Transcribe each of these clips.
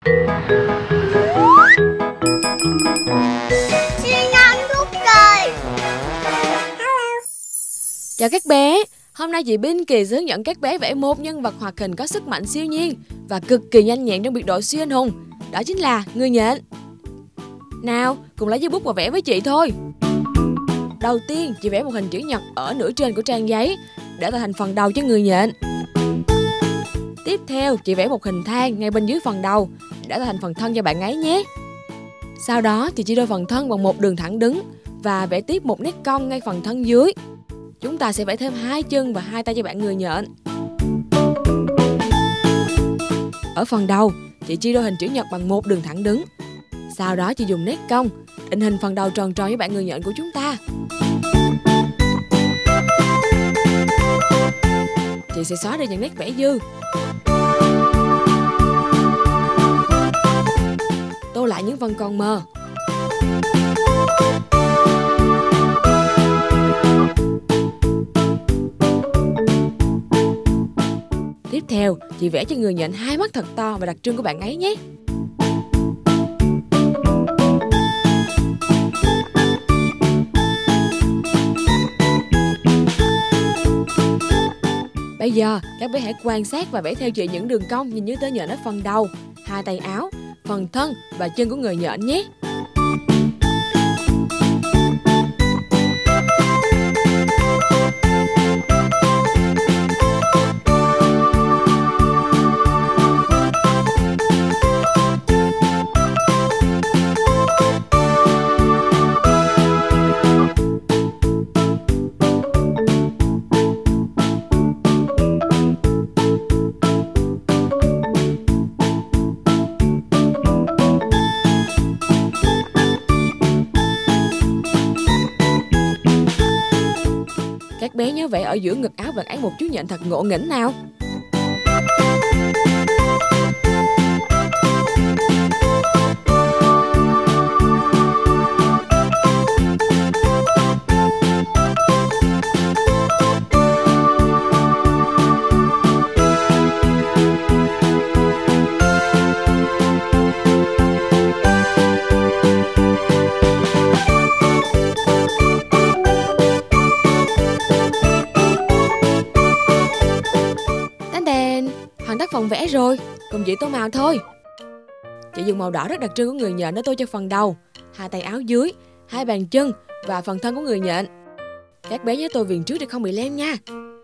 Siêu nhân thuốc trời. Chào các bé, hôm nay chị Pinky sẽ hướng dẫn các bé vẽ một nhân vật hoạt hình có sức mạnh siêu nhiên và cực kỳ nhanh nhẹn trong biệt đội siêu anh hùng. Đó chính là người nhện. Nào, cùng lấy giấy bút và vẽ với chị thôi. Đầu tiên, chị vẽ một hình chữ nhật ở nửa trên của trang giấy để tạo thành phần đầu cho người nhện. Tiếp theo, chị vẽ một hình thang ngay bên dưới phần đầu để tạo thành phần thân cho bạn ấy nhé. Sau đó thì chia đôi phần thân bằng một đường thẳng đứng và vẽ tiếp một nét cong ngay phần thân dưới. Chúng ta sẽ vẽ thêm 2 chân và 2 tay cho bạn người nhện. Ở phần đầu, chị chia đôi hình chữ nhật bằng một đường thẳng đứng. Sau đó chị dùng nét cong định hình phần đầu tròn tròn với bạn người nhện của chúng ta. Chị sẽ xóa đi những nét vẽ dư. Tô lại những phần còn mờ. Tiếp theo, chị vẽ cho người nhện 2 mắt thật to và đặc trưng của bạn ấy nhé. Bây giờ, các bé hãy quan sát và vẽ theo chị những đường cong nhìn như tơ nhện ở phần đầu, 2 tay áo, phần thân và chân của người nhện nhé. Các bé nhớ vẽ ở giữa ngực áo bạn ấy một chú nhện thật ngộ nghĩnh nào. Hoàn tất phần vẽ rồi, cùng chị tô màu thôi. Chị dùng màu đỏ rất đặc trưng của người nhện để tô cho phần đầu, 2 tay áo dưới, 2 bàn chân và phần thân của người nhện. Các bé nhớ tô viền trước để không bị lem nha.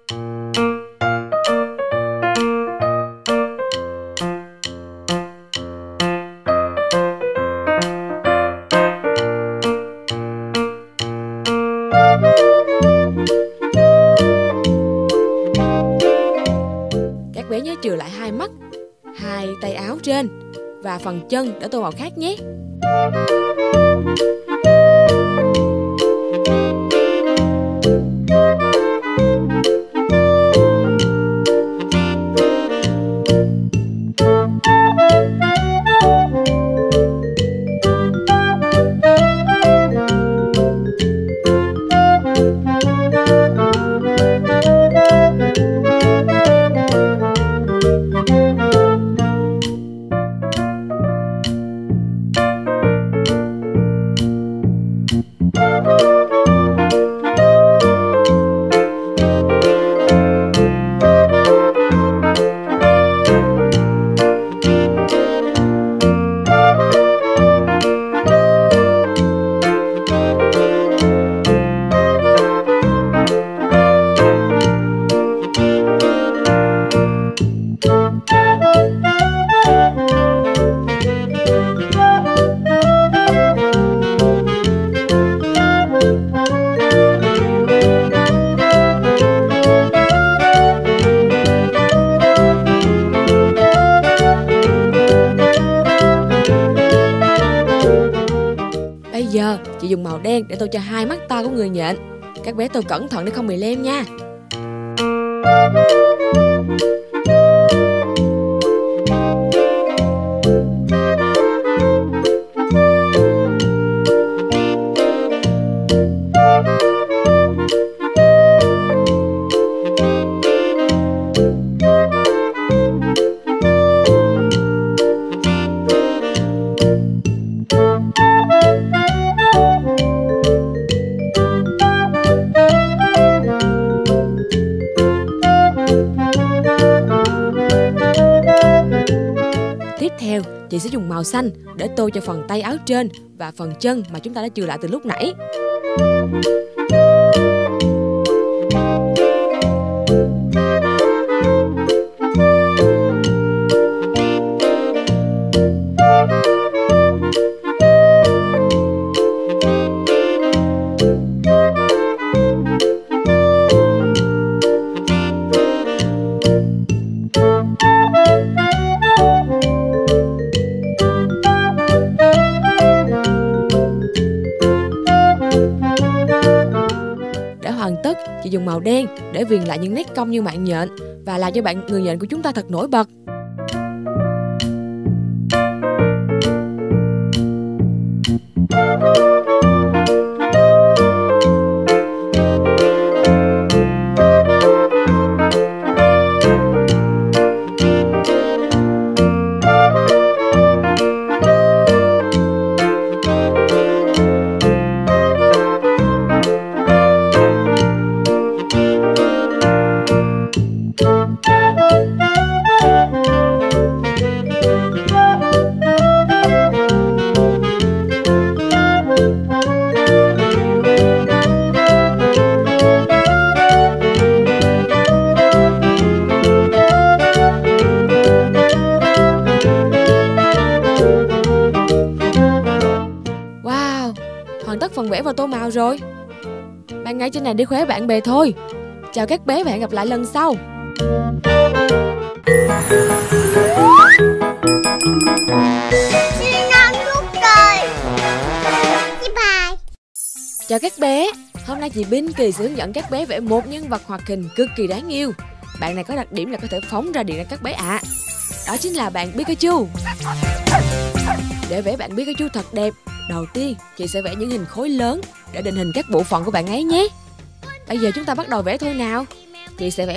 Các bé nhớ chừa lại 2 mắt, 2 tay áo trên và phần chân để tô màu khác nhé. Bây giờ chị dùng màu đen để tô cho 2 mắt to của người nhện. Các bé tô cẩn thận để không bị lem nha. tiếp theo, chị sẽ dùng màu xanh để tô cho phần tay áo trên và phần chân mà chúng ta đã chừa lại từ lúc nãy. Hoàn tất, chị dùng màu đen để viền lại những nét cong như mạng nhện và làm cho người nhện của chúng ta thật nổi bật. Hoàn tất phần vẽ và tô màu rồi. Bạn ngay trên này đi khoe bạn bè thôi. Chào các bé và hẹn gặp lại lần sau. Siêu nhân suốt đời. Bye. Chào các bé. Hôm nay chị Bin Kỳ sẽ hướng dẫn các bé vẽ một nhân vật hoạt hình cực kỳ đáng yêu. Bạn này có đặc điểm là có thể phóng ra điện ra các bé ạ. Đó chính là bạn Pikachu. Để vẽ bạn Pikachu thật đẹp, đầu tiên chị sẽ vẽ những hình khối lớn để định hình các bộ phận của bạn ấy nhé. Bây giờ chúng ta bắt đầu vẽ thôi nào. Chị sẽ vẽ